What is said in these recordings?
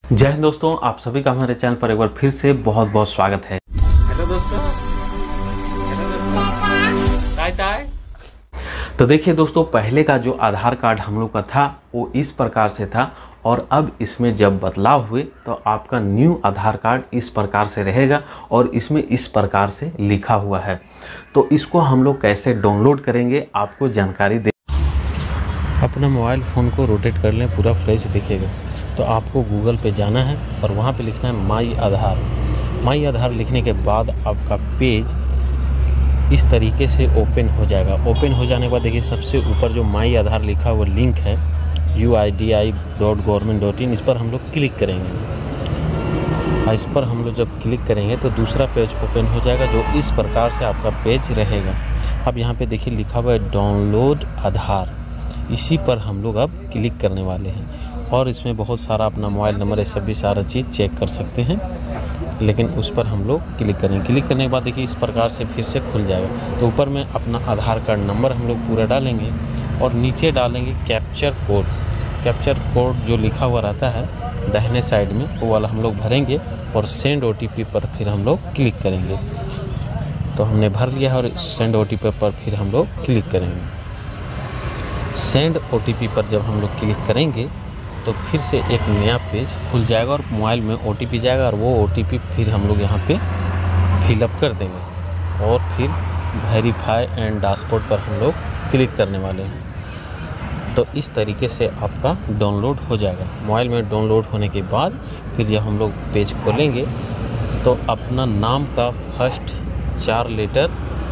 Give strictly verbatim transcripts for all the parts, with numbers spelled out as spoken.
जय हिंद दोस्तों, आप सभी का हमारे चैनल पर एक बार फिर से बहुत बहुत स्वागत है। हेलो दोस्तों, हेलो दोस्तों, टाय टाय। तो देखिए दोस्तों, पहले का जो आधार कार्ड हम लोग का था वो इस प्रकार से था और अब इसमें जब बदलाव हुए तो आपका न्यू आधार कार्ड इस प्रकार से रहेगा और इसमें इस प्रकार से लिखा हुआ है। तो इसको हम लोग कैसे डाउनलोड करेंगे आपको जानकारी दे। अपना मोबाइल फ़ोन को रोटेट कर लें, पूरा फ्रेश दिखेगा। तो आपको गूगल पे जाना है और वहाँ पे लिखना है माई आधार। माई आधार लिखने के बाद आपका पेज इस तरीके से ओपन हो जाएगा। ओपन हो जाने के बाद देखिए सबसे ऊपर जो माई आधार लिखा हुआ लिंक है U I D I dot government dot in, इस पर हम लोग क्लिक करेंगे। इस पर हम लोग जब क्लिक करेंगे तो दूसरा पेज ओपन हो जाएगा जो इस प्रकार से आपका पेज रहेगा। अब यहाँ पे देखिए लिखा हुआ है डाउनलोड आधार, इसी पर हम लोग अब क्लिक करने वाले हैं और इसमें बहुत सारा अपना मोबाइल नंबर ये सब भी सारा चीज़ चेक कर सकते हैं, लेकिन उस पर हम लोग क्लिक करेंगे। क्लिक करने के बाद देखिए इस प्रकार से फिर से खुल जाएगा। तो ऊपर में अपना आधार कार्ड नंबर हम लोग पूरा डालेंगे और नीचे डालेंगे कैप्चर कोड। कैप्चर कोड जो लिखा हुआ रहता है दाहिने साइड में वो वाला हम लोग भरेंगे और सेंड ओ टी पी पर फिर हम लोग क्लिक करेंगे। तो हमने भर लिया है और सेंड ओ टी पी पर फिर हम लोग क्लिक करेंगे। सेंड ओ टी पी पर जब हम लोग क्लिक करेंगे तो फिर से एक नया पेज खुल जाएगा और मोबाइल में ओ टी पी जाएगा और वो ओ टी पी फिर हम लोग यहाँ पे फिलअप कर देंगे और फिर वेरीफाई एंड डैशबोर्ड पर हम लोग क्लिक करने वाले हैं। तो इस तरीके से आपका डाउनलोड हो जाएगा। मोबाइल में डाउनलोड होने के बाद फिर जब हम लोग पेज खोलेंगे तो अपना नाम का फर्स्ट चार लेटर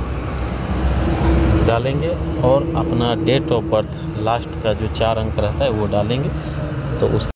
डालेंगे और अपना डेट ऑफ बर्थ लास्ट का जो चार अंक रहता है वो डालेंगे। तो उस